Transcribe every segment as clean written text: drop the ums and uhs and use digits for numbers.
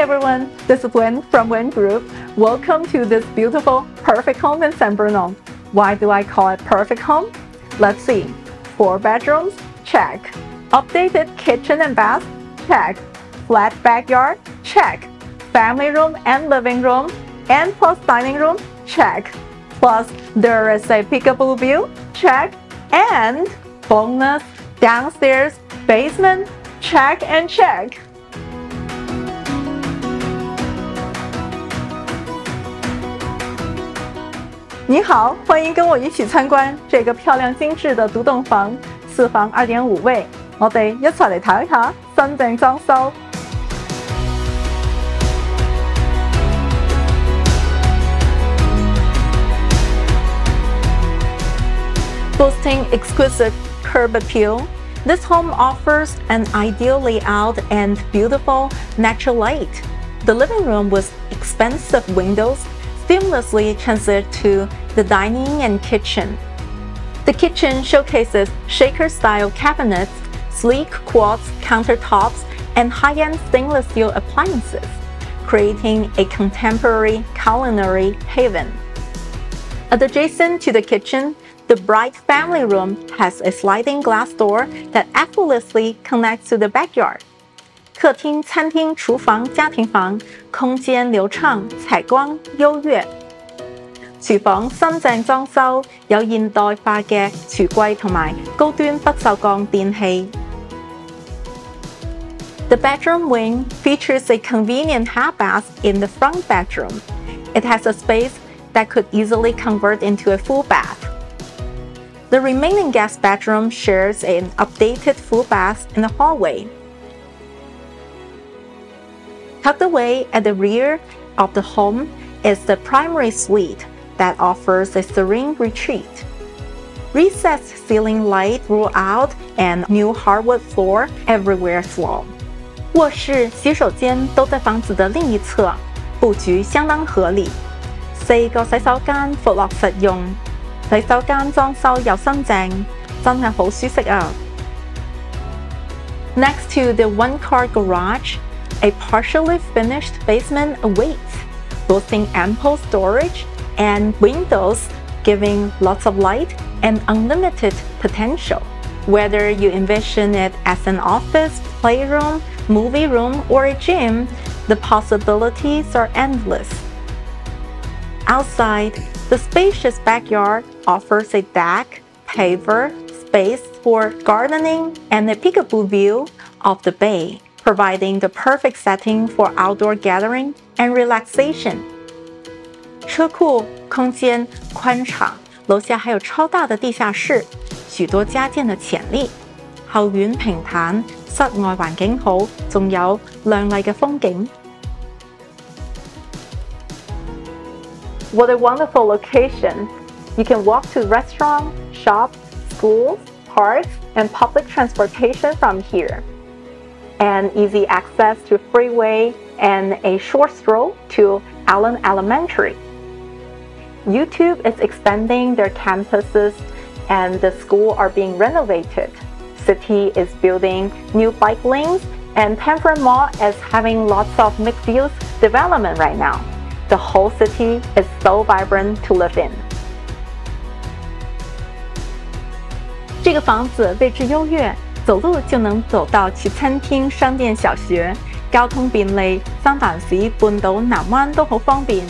everyone, this is Wen from Wen Group. Welcome to this beautiful, perfect home in San Bruno. Why do I call it perfect home? Let's see. 4 bedrooms? Check. Updated kitchen and bath? Check. Flat backyard? Check. Family room and living room? And plus dining room? Check. Plus, there is a peekaboo view? Check. And bonus, downstairs, basement? Check and check. 你好，欢迎跟我一起参观这个漂亮精致的獨棟房，4房2.5衛。我哋一齊嚟睇下新淨裝修。Boasting exquisite curb appeal, this home offers an ideal layout and beautiful natural light. The living room with expansive windows seamlessly transit to the dining and kitchen. The kitchen showcases shaker-style cabinets, sleek quartz countertops, and high-end stainless steel appliances, creating a contemporary culinary haven. Adjacent to the kitchen, the bright family room has a sliding glass door that effortlessly connects to the backyard. 客廳、餐廳、廚房、家庭房，空間流暢，採光優越。廚房新淨裝修，有現代化嘅櫥櫃同埋高端不鏽鋼電器。The bedroom wing features a convenient half bath in the front bedroom. It has a space that could easily convert into a full bath. The remaining guest bedroom shares an updated full bath in the hallway. Tucked away at the rear of the home is the primary suite that offers a serene retreat. Recessed ceiling light throughout and new hardwood floor everywhere floor. 卧室、洗手間都在房子的另一側，佈局相當合理。4個洗手間闊落實用，洗手間裝修又新淨，真係好舒適啊！ Next to the one-car garage, a partially finished basement awaits, boasting ample storage and windows, giving lots of light and unlimited potential. Whether you envision it as an office, playroom, movie room, or a gym, the possibilities are endless. Outside, the spacious backyard offers a deck, paver, space for gardening, and a peekaboo view of the bay, providing the perfect setting for outdoor gathering and relaxation. 车庫空間寬敞，樓下還有超大的地下室，許多加建的潛力。後院平坦，室外環境好，仲有亮麗嘅風景。What a wonderful location! You can walk to restaurants, shops, schools, parks, and public transportation from here. And easy access to freeway and a short stroll to Allen Elementary. YouTube is expanding their campuses and the school are being renovated. City is building new bike lanes and Temperate Mall is having lots of mixed-use development right now. The whole city is so vibrant to live in. 这个房子位置優越，走路就能走到其餐廳、商店、小學，交通便利，三藩市、半島、南灣都好方便。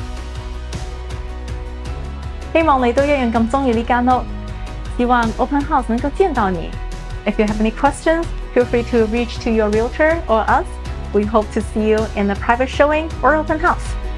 希望你都一樣咁鍾意呢間屋，希望 Open House 能夠見到你。If you have any questions, feel free to reach to your realtor or us. We hope to see you in a private showing or open house.